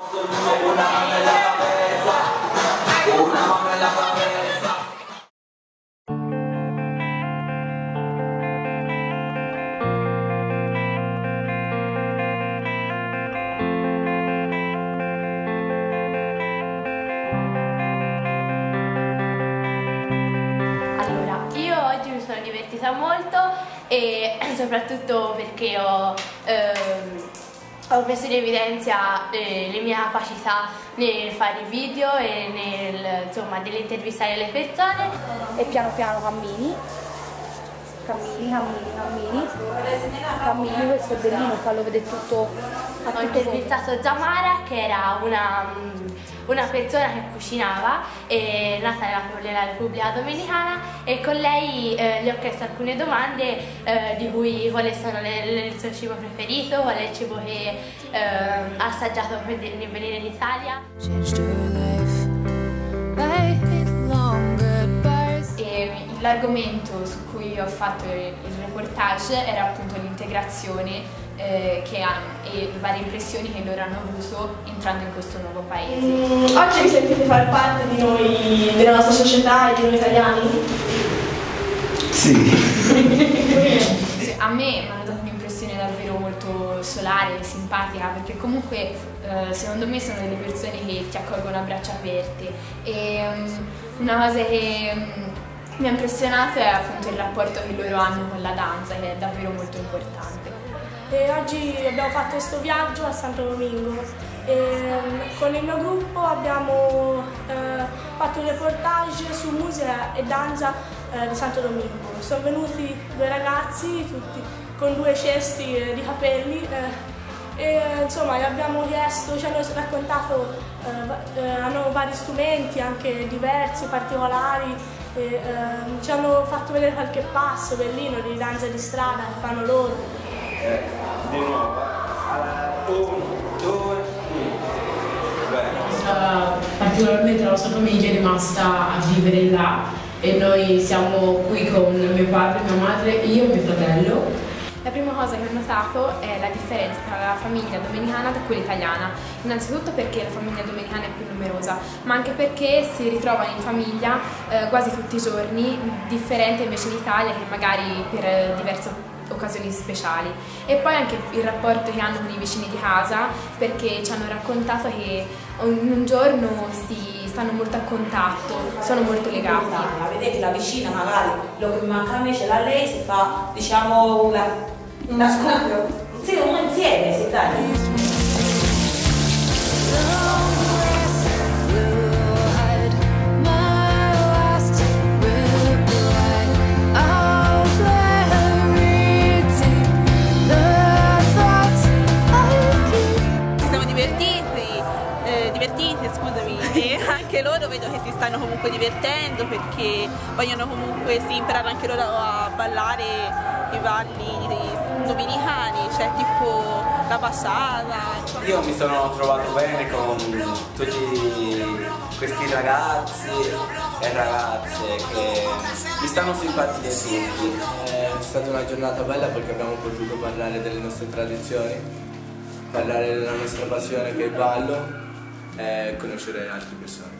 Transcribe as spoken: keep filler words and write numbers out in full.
Una mano en la cabeza, una mano en la cabeza. Allora, io oggi mi sono divertita molto e soprattutto perché ho, ehm, ho messo in evidenza eh, le mie capacità nel fare i video e nel, insomma, nell'intervistare le persone. E piano piano cammini, cammini, cammini, cammini, cammini, questo è bellino, fallo vedere tutto a Ho intervistato Zamara, che era una, una persona che cucinava, è nata nella, nella Repubblica Dominicana, e con lei eh, gli ho chiesto alcune domande eh, di cui quali sono le, le, il suo cibo preferito, qual è il cibo che eh, ha assaggiato per venire in Italia. L'argomento su cui ho fatto il reportage era appunto l'integrazione eh, che hanno e le varie impressioni che loro hanno avuto entrando in questo nuovo paese. Mm, oggi vi sentite far parte di noi, della nostra società e di noi italiani? Sì. A me mi hanno dato un'impressione davvero molto solare e simpatica, perché comunque eh, secondo me sono delle persone che ti accolgono a braccia aperte. E um, una cosa che um, mi ha impressionato è appunto il rapporto che loro hanno con la danza, che è davvero molto importante. E oggi abbiamo fatto questo viaggio a Santo Domingo e con il mio gruppo abbiamo eh, fatto un reportage su musica e danza eh, di Santo Domingo. Sono venuti due ragazzi, tutti con due cesti eh, di capelli eh, e insomma gli abbiamo chiesto, ci hanno raccontato, eh, eh, hanno vari strumenti anche diversi, particolari. E, ehm, ci hanno fatto vedere qualche passo bellino di danza di strada che fanno loro. Eh, di nuovo, allora, uno, due, bene. Particolarmente la nostra famiglia è rimasta a vivere là e noi siamo qui con mio padre, mia madre, io e mio fratello. La prima cosa che ho notato è la differenza tra la famiglia dominicana e quella italiana. Innanzitutto perché la famiglia dominicana è più numerosa, ma anche perché si ritrovano in famiglia eh, quasi tutti i giorni, differente invece in Italia, che magari per diverse occasioni speciali. E poi anche il rapporto che hanno con i vicini di casa, perché ci hanno raccontato che in un giorno si stanno molto a contatto, sono molto legati. Vedete la vicina magari, lo che manca a me ce l'ha lei, si fa diciamo una, una scambio. Sì, un insieme si dai. E anche loro vedo che si stanno comunque divertendo, perché vogliono comunque sì, imparare anche loro a ballare i balli dominicani, cioè tipo la passata. Io mi sono trovato bene con tutti questi ragazzi e ragazze che mi stanno simpatici tutti. È stata una giornata bella perché abbiamo potuto parlare delle nostre tradizioni, parlare della nostra passione che è il ballo e conoscere altre persone.